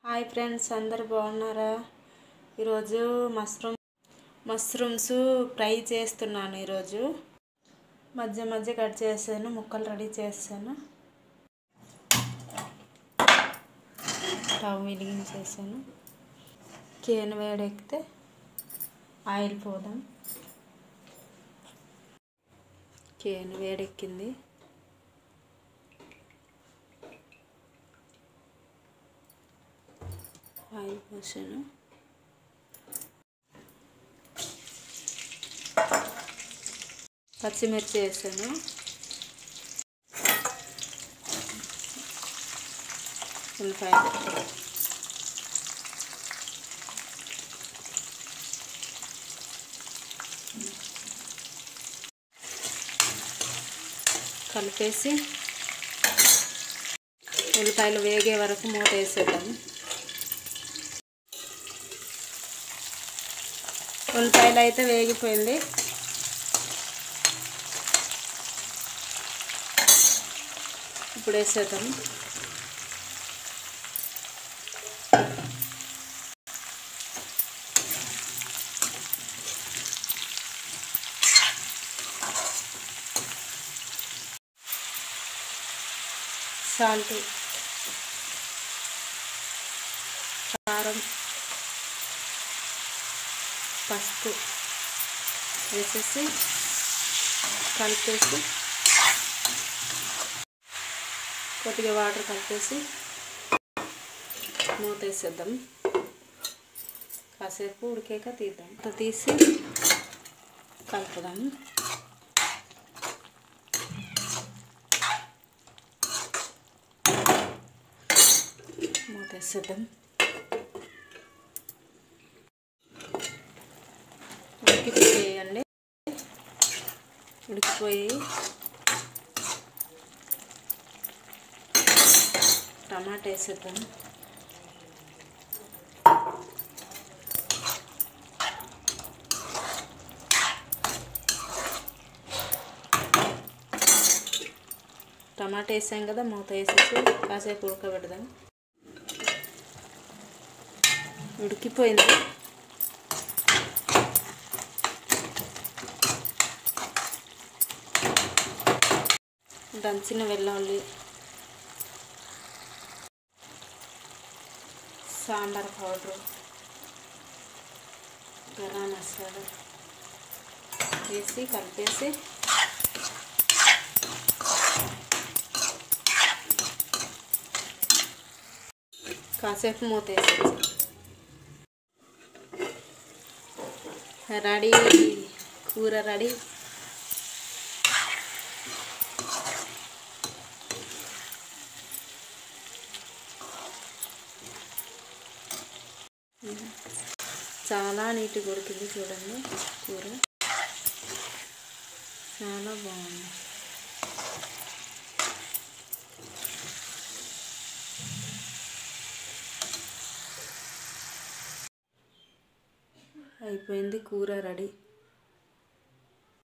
Hi friends, అందరు బాగున్నారా? ఈరోజు మష్రూమ్స్ ఫ్రై చేస్తున్నాను. ఈరోజు మధ్య మధ్య కట్ చేశాను, ముక్కలు రెడీ చేశాను. స్టవ్ వెలిగించేసాను. కేన్ వేడెక్కితే ఆయిల్ పోదాం. కేన్ వేడెక్కింది. ఆయిల్ పోసాను. పచ్చిమిర్చి వేసాను. ఉల్లిపాయలు, కలిపేసి ఉల్లిపాయలు వేగే వరకు మూత వేసేద్దాం. ఉల్లిపాయలు అయితే వేగిపోయింది. ఇప్పుడు వేసేద్దాం. సాల్ట్, కారం, పసుపు వేసేసి కలిపేసి కొద్దిగా వాటర్ కలిపేసి మూత వేసేద్దాం. కాసేపు ఉడికాక తీద్దాం. తీసి కలుపుదాం. మూత వేసేద్దాం. ఉడికిపోయేయండి. ఉడికిపోయి టమాటా వేసేద్దాం. టమాటా వేసాం కదా, మూత వేసేసి కాసేపు ఉడకబెడదాం. ఉడికిపోయింది. దంచిన వెల్లుల్లి, సాంబార్ పౌడరు, గరం మసాలా వేసి కలిపేసి కాసేపు మూత వేసేసి రెడీ, కూర రెడీ. చాలా నీట్గా ఉడికింది. చూడండి, కూర చాలా బాగుంది. అయిపోయింది, కూర రెడీ.